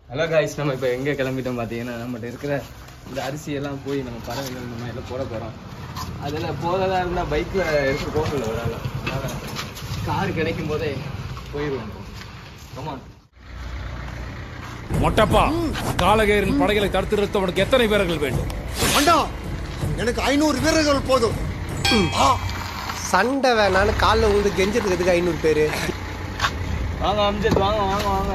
Hello guys, நம்ம இப்போ எங்கே கிளம்பிட்டோம் பார்த்தீங்கன்னா, நம்மகிட்ட இருக்கிற இந்த அரிசியெல்லாம் போய் நம்ம பறவைகள் இந்த மாதிரிலாம் போட போகிறோம். அதில் போகிறதா இருந்தால் பைக்கில் எடுத்து போகல ஒரு ஆள், அதனால் கார் கிடைக்கும் போதே போயிடுவோம். கமான். மொட்டப்பா, காலகேரின் படைகளை தடுத்து நிறுத்த உனக்கு எத்தனை வீரர்கள் வேண்டும்? அண்டா, எனக்கு 500 வீரர்கள் போதும். சண்டை வேணான்னு காலில் உங்களுக்கு கெஞ்சிருக்கிறதுக்கு 500 பேர். வாங்க அம்ஜத், வாங்க வாங்க வாங்க.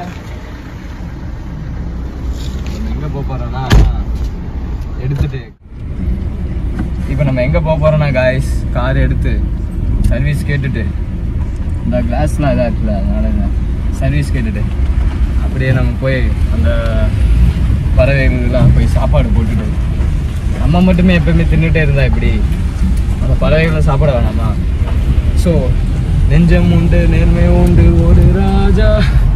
எங்கே போக போகிறோன்னா எடுத்துட்டு இப்போ நம்ம எங்கே போக போகிறோன்னா காய்ஸ், கார் எடுத்து சர்வீஸ் கேட்டுட்டு, இந்த கிளாஸ்லாம் இதாக இருக்குல்ல, அதனால் சர்வீஸ் கேட்டுட்டு அப்படியே நம்ம போய் அந்த பறவைகளுக்கெல்லாம் போய் சாப்பாடு போட்டுட்டு, நம்ம மட்டுமே எப்பவுமே தின்னுட்டே இருந்தா இப்படி அந்த பறவைகளை சாப்பிட வேணாமா? ஸோ நெஞ்சம் உண்டு நேர்மை உண்டு ஒரு ராஜா.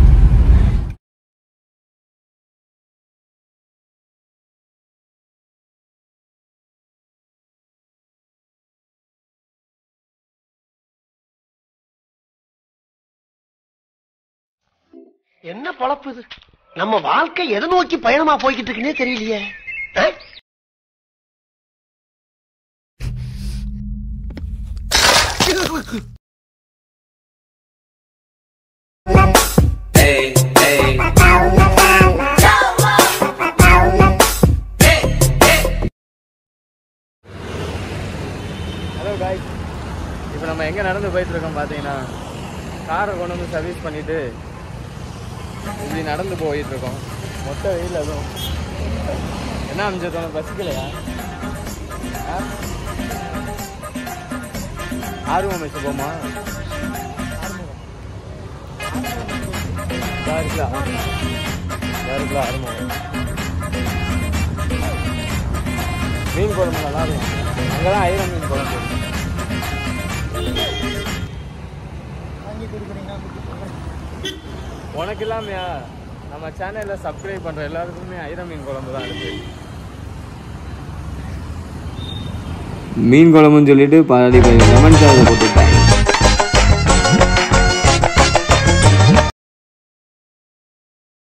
என்ன பொழப்பு இது? நம்ம வாழ்க்கை எதை நோக்கி பயணமா போய்கிட்டு இருக்குன்னே தெரியலையே. ஹலோ காய்ஸ், இப்போ நம்ம எங்கே நடந்து போயிட்டு இருக்கோம் பார்த்தீங்கன்னா, காரை கொண்டு வந்து சர்வீஸ் பண்ணிட்டு இப்படி நடந்து போயிட்டு இருக்கோம். மொத்த வெயில் அதுவும். என்ன அமைச்சோம், பசிக்கலையா? ஆர்வம் வச்சு போமா? ஆர்வம் மீன் குழம்பு நல்லா இருக்கும். அங்கெல்லாம் ஐரம் மீன் குழம்பு. உனக்கு இல்லாமையா? நம்ம சேனலில் சப்ஸ்கிரைப் பண்ணுற எல்லாருக்குமே ஐரம் மீன் குழம்பு தான் இருக்கு. மீன் குழம்புன்னு சொல்லிட்டு பாதி லெமன் சாதம் போட்டுவிட்டேன்.